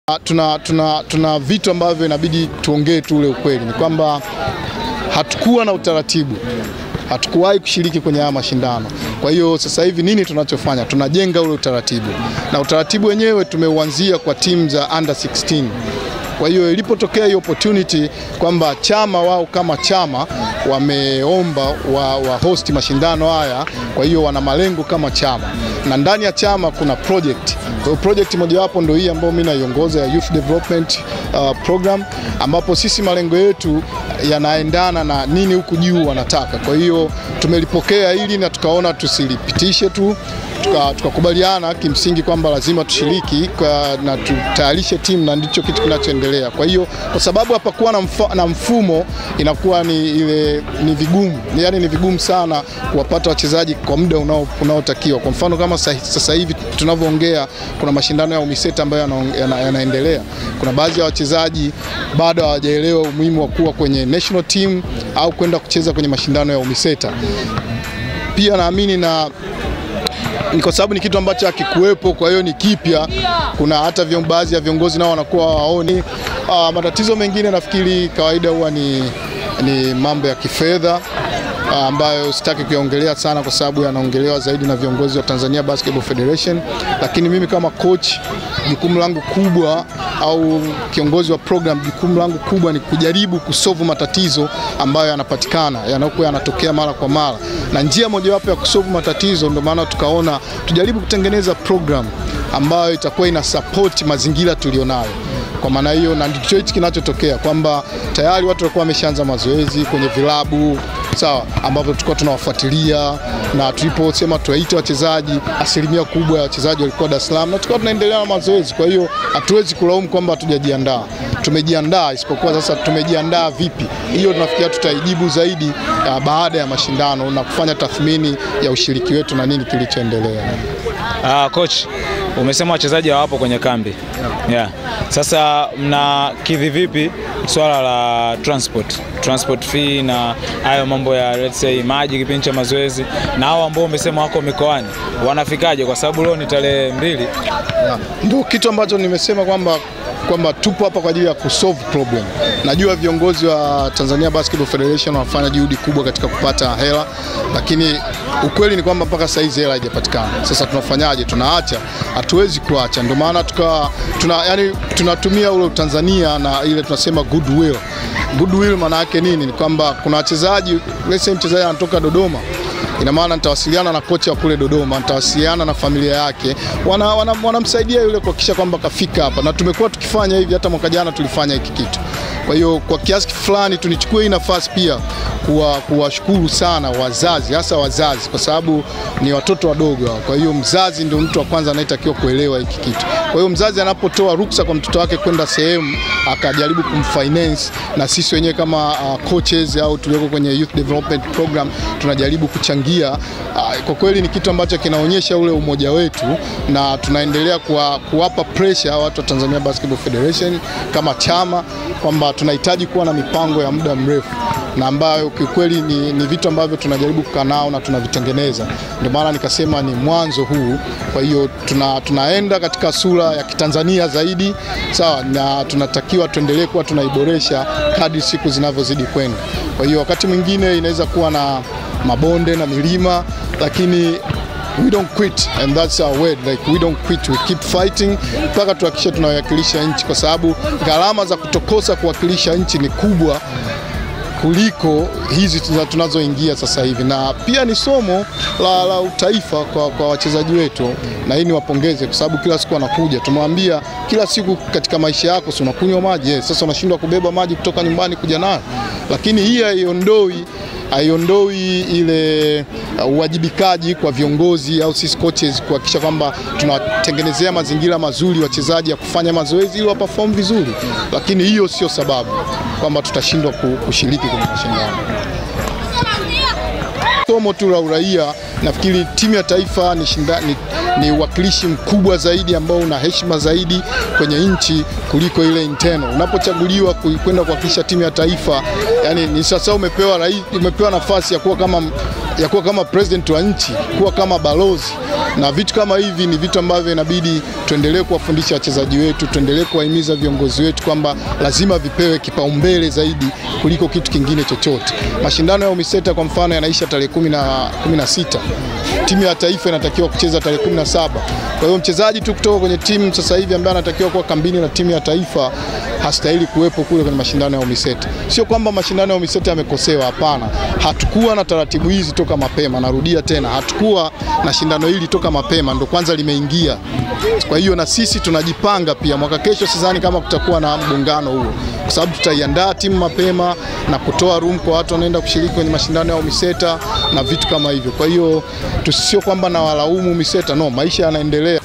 Tuna vitu ambavyo inabidi tuongee tu ule ukweli. Ni kwamba hatukuwa na utaratibu. Hatukuwahi kushiriki kwenye haya mashindano. Kwa hiyo sasa hivi nini tunachofanya? Tunajenga ule utaratibu. Na utaratibu wenyewe tumeuanzia kwa timu za under 16. Kwa hiyo ilipotokea hiyo opportunity kwamba chama wao kama chama wameomba wa host mashindano haya, kwa hiyo wana malengo kama chama. Na ndani ya chama kuna project. Kwa hiyo project mojawapo ndio hii ambayo mimi naiongoza ya Youth Development Program, ambapo sisi malengo yetu yanaendana na nini huku juu wanataka. Kwa hiyo tumelipokea hili na tukaona tusilipitishe tu, tukakubaliana kimsingi kwamba lazima tushiriki na tutayarishe timu, na ndicho kitu kinachoendelea. Kwa hiyo kwa sababu hapakuwa na mfumo, inakuwa ni vigumu. Yaani ni vigumu sana kuwapata wachezaji kwa muda unaotakiwa. Kwa mfano kama sasa hivi tunavyoongea, kuna mashindano ya UMISETA ambayo yanaendelea. Kuna baadhi ya wachezaji bado hawajaelewa umuhimu wa kuwa kwenye national team au kwenda kucheza kwenye mashindano ya UMISETA. Pia naamini ni kwa sababu ni kitu ambacho hakikuwepo, kwa hiyo ni kipya. Kuna hata baadhi ya viongozi nao wanakuwa waoni. Matatizo mengine nafikiri kawaida huwa ni mambo ya kifedha, ambayo sitaki kuyaongelea sana kwa sababu yanaongelewa zaidi na viongozi wa Tanzania Basketball Federation. Lakini mimi kama coach, jukumu langu kubwa, au kiongozi wa program, jukumu langu kubwa ni kujaribu kusolve matatizo ambayo yanapatikana, yanayokuwa yanatokea mara kwa mara. Na njia mojawapo ya kusolve matatizo, ndio maana tukaona tujaribu kutengeneza program ambayo itakuwa ina support mazingira tulionayo. Kwa maana hiyo, na ndicho hichi kinachotokea kwamba tayari watu walikuwa wameshaanza mazoezi kwenye vilabu, sawa, ambapo tulikuwa tunawafuatilia, na tuliposema tuwaite wachezaji, asilimia kubwa ya wachezaji walikuwa Dar es Salaam, na tulikuwa tunaendelea na mazoezi. Kwa hiyo hatuwezi kulaumu kwamba hatujajiandaa. Tumejiandaa, isipokuwa sasa tumejiandaa vipi? Hiyo tunafikiria tutaijibu zaidi baada ya mashindano na kufanya tathmini ya ushiriki wetu na nini kilichoendelea. Coach, umesema wachezaji hawapo kwenye kambi. Yeah. Sasa mnakidhi vipi swala la transport fee na hayo mambo ya let's say maji kipindi cha mazoezi, na hao ambao umesema wako mikoani wanafikaje? Kwa sababu leo ni tarehe 2. Ndio kitu ambacho nimesema kwamba tupo hapa kwa ajili ya kusolve problem. Najua viongozi wa Tanzania Basketball Federation wanafanya juhudi kubwa katika kupata hela, lakini ukweli ni kwamba mpaka sasa hizi hela haijapatikana. Sasa tunafanyaje? Tunaacha? Hatuwezi kuacha. Ndio maana tunatumia ule Tanzania na ile tunasema goodwill. Goodwill maana yake nini? Ni kwamba kuna wachezaji, let's say mchezaji anatoka Dodoma, ina maana nitawasiliana na kocha wa kule Dodoma, nitawasiliana na familia yake, wanamsaidia yule kuhakikisha kwamba kafika hapa. Na tumekuwa tukifanya hivi, hata mwaka jana tulifanya hiki kitu. Kwa hiyo kwa kiasi fulani tunichukue hii nafasi pia kuwashukuru sana wazazi, hasa wazazi, kwa sababu ni watoto wadogo. Kwa hiyo mzazi ndio mtu wa kwanza anayetakiwa kuelewa hiki kitu. Kwa hiyo mzazi anapotoa ruksa kwa mtoto wake kwenda sehemu, akajaribu kumfinance, na sisi wenyewe kama coaches au tulioko kwenye Youth Development Program tunajaribu kuchangia. Kwa kweli ni kitu ambacho kinaonyesha ule umoja wetu, na tunaendelea kuwapa pressure watu wa Tanzania Basketball Federation kama chama kwamba tunahitaji kuwa na mipango ya muda mrefu, na ambayo kikweli ni vitu ambavyo tunajaribu kukaa nao na tunavitengeneza. Ndio maana nikasema ni mwanzo huu. Kwa hiyo tunaenda katika sura ya Kitanzania zaidi, sawa, na tunatakiwa tuendelee kuwa tunaiboresha kadri siku zinavyozidi kwenda. Kwa hiyo wakati mwingine inaweza kuwa na mabonde na milima, lakini we don't quit, and that's our word. Like, we don't quit, we keep fighting mpaka tuhakikishe tunawakilisha nchi, kwa sababu gharama za kutokosa kuwakilisha nchi ni kubwa kuliko hizi tunazoingia sasa hivi. Na pia ni somo la utaifa kwa wachezaji wetu, na hii ni wapongeze, kwa sababu kila siku wanakuja. Tumwambia kila siku katika maisha yako si unakunywa maji, sasa unashindwa kubeba maji kutoka nyumbani kuja nayo. Lakini hii haiondoi ile uwajibikaji kwa viongozi au sisi coaches kuhakikisha kwamba tunatengenezea mazingira mazuri wachezaji ya kufanya mazoezi ili waperform vizuri. Lakini hiyo sio sababu kwamba tutashindwa kushiriki kwenye mashindano. Somo tu la uraia, nafikiri timu ya taifa ni uwakilishi mkubwa zaidi ambao una heshima zaidi kwenye nchi kuliko ile internal. Unapochaguliwa kwenda kuwakilisha timu ya taifa, yani ni sasa umepewa nafasi ya kuwa kama ya kuwa kama president wa nchi, kuwa kama balozi, na vitu kama hivi ni vitu ambavyo inabidi tuendelee kuwafundisha wachezaji wetu, tuendelee kuwahimiza viongozi wetu kwamba lazima vipewe kipaumbele zaidi kuliko kitu kingine chochote. Mashindano ya UMISETA kwa mfano yanaisha tarehe 16. Timu ya taifa inatakiwa kucheza tarehe 17. Kwa hiyo mchezaji tu kutoka kwenye timu sasa hivi ambaye anatakiwa kuwa kambini na timu ya taifa hastahili kuwepo kule kwenye mashindano ya UMISETA. Sio kwamba mashindano ya UMISETA yamekosewa, hapana. Hatukuwa na taratibu hizi toka mapema, narudia tena, hatukuwa na shindano hili toka mapema, ndo kwanza limeingia. Kwa hiyo na sisi tunajipanga pia mwaka kesho, sidhani kama kutakuwa na mgongano huo, kwa sababu tutaiandaa timu mapema na kutoa room kwa watu wanaenda kushiriki kwenye mashindano ya UMISETA na vitu kama hivyo. Kwa hiyo sio kwamba na walaumu UMISETA, no, maisha yanaendelea.